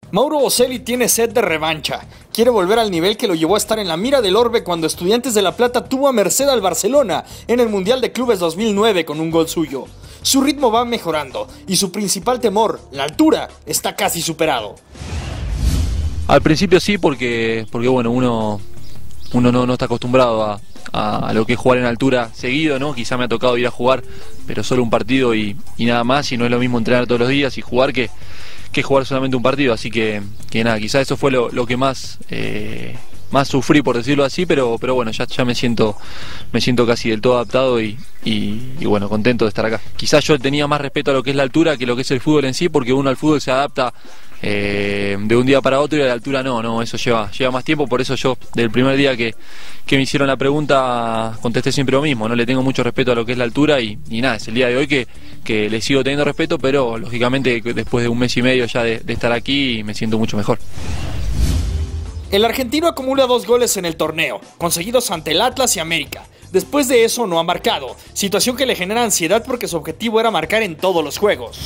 Mauro Boselli tiene sed de revancha. Quiere volver al nivel que lo llevó a estar en la mira del orbe cuando Estudiantes de La Plata tuvo a merced al Barcelona en el Mundial de Clubes 2009 con un gol suyo. Su ritmo va mejorando y su principal temor, la altura, está casi superado. Al principio sí, porque bueno, uno no está acostumbrado a lo que es jugar en altura seguido, ¿no? Quizá me ha tocado ir a jugar, pero solo un partido y nada más, y no es lo mismo entrenar todos los días y jugar que jugar solamente un partido, así que nada, quizá eso fue lo que más sufrí, por decirlo así, pero bueno, ya me siento casi del todo adaptado y bueno, contento de estar acá. Quizás yo tenía más respeto a lo que es la altura que lo que es el fútbol en sí, porque uno al fútbol se adapta de un día para otro y a la altura no, eso lleva más tiempo. Por eso yo, del primer día que me hicieron la pregunta, contesté siempre lo mismo, no le tengo mucho respeto a lo que es la altura y nada, es el día de hoy que le sigo teniendo respeto, pero lógicamente después de un mes y medio ya de estar aquí me siento mucho mejor. El argentino acumula 2 goles en el torneo, conseguidos ante el Atlas y América. Después de eso no ha marcado, situación que le genera ansiedad porque su objetivo era marcar en todos los juegos.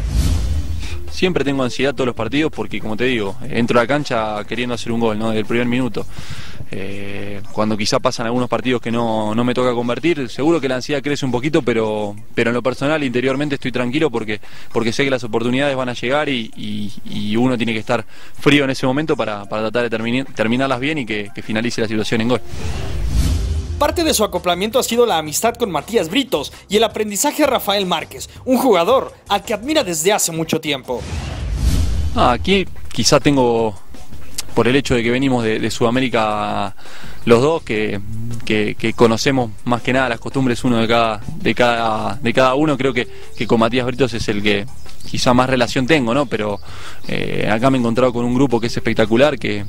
Siempre tengo ansiedad todos los partidos porque, como te digo, entro a la cancha queriendo hacer un gol, ¿no? Desde el primer minuto. Cuando quizá pasan algunos partidos que no me toca convertir, seguro que la ansiedad crece un poquito, pero en lo personal, interiormente estoy tranquilo porque sé que las oportunidades van a llegar y uno tiene que estar frío en ese momento para tratar de terminarlas bien y que finalice la situación en gol. Parte de su acoplamiento ha sido la amistad con Matías Britos y el aprendizaje a Rafael Márquez, un jugador al que admira desde hace mucho tiempo. Aquí quizá tengo, por el hecho de que venimos de Sudamérica los dos, que conocemos más que nada las costumbres uno de cada uno, creo que con Matías Britos es el que quizá más relación tengo, ¿no? Pero acá me he encontrado con un grupo que es espectacular, que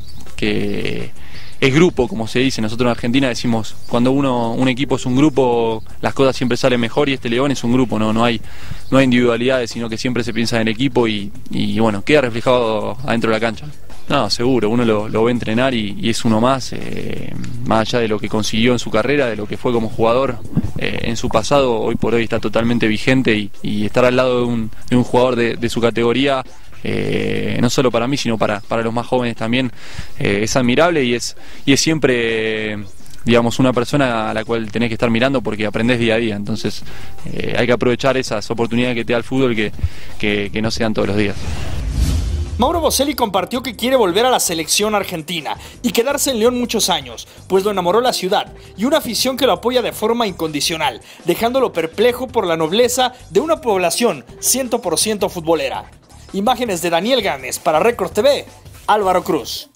es grupo, como se dice. Nosotros en Argentina decimos, cuando un equipo es un grupo, las cosas siempre salen mejor, y este León es un grupo, no hay individualidades, sino que siempre se piensa en el equipo y bueno, queda reflejado adentro de la cancha. No, seguro, uno lo ve entrenar y es uno más allá de lo que consiguió en su carrera, de lo que fue como jugador en su pasado, hoy por hoy está totalmente vigente y estar al lado de un jugador de su categoría, no solo para mí sino para los más jóvenes también, es admirable y es siempre, digamos, una persona a la cual tenés que estar mirando porque aprendés día a día. Entonces hay que aprovechar esas oportunidades que te da el fútbol que no se dan todos los días. Mauro Boselli compartió que quiere volver a la selección argentina y quedarse en León muchos años, pues lo enamoró la ciudad y una afición que lo apoya de forma incondicional, dejándolo perplejo por la nobleza de una población 100% futbolera. Imágenes de Daniel Gámez para Record TV, Álvaro Cruz.